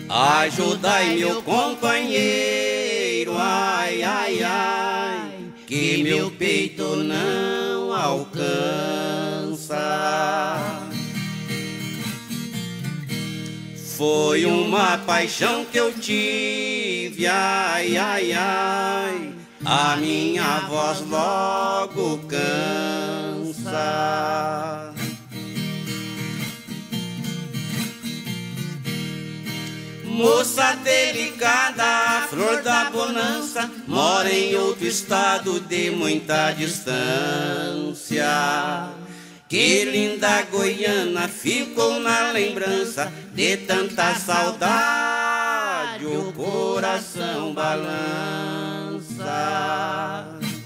Ajudai meu companheiro, ai, ai, ai, que meu peito não alcança. Foi uma paixão que eu tive, ai, ai, ai, a minha voz logo cansa. Moça delicada, flor da bonança, mora em outro estado de muita distância. Que linda goiana ficou na lembrança, de tanta saudade o coração balança.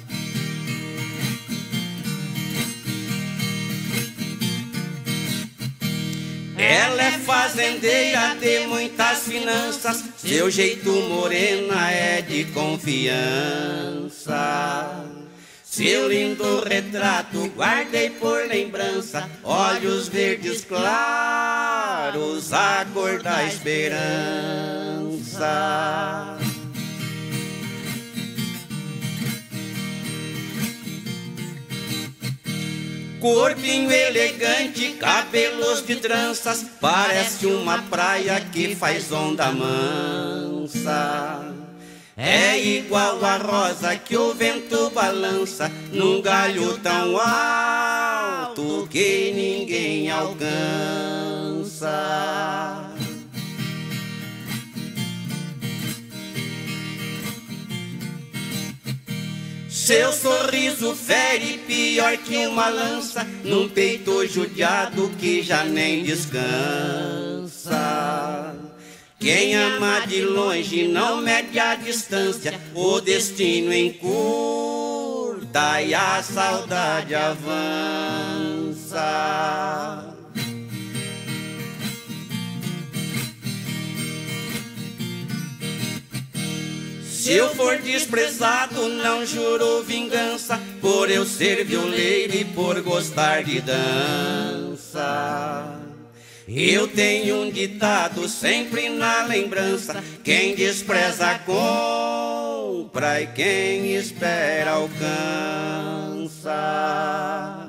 Ela é fazendeira de muitas finanças, seu jeito morena é de confiança. Seu lindo retrato guardei por lembrança, olhos verdes claros, a cor da esperança. Corpinho elegante, cabelos de tranças, parece uma praia que faz onda mansa. É igual a rosa que o vento balança, num galho tão alto que ninguém alcança. Seu sorriso fere pior que uma lança, num peito judiado que já nem descansa. Quem ama de longe não mede a distância, o destino encurta e a saudade avança. Se eu for desprezado, não juro vingança, por eu ser violeiro e por gostar de dança. Eu tenho um ditado sempre na lembrança: quem despreza compra e quem espera alcança.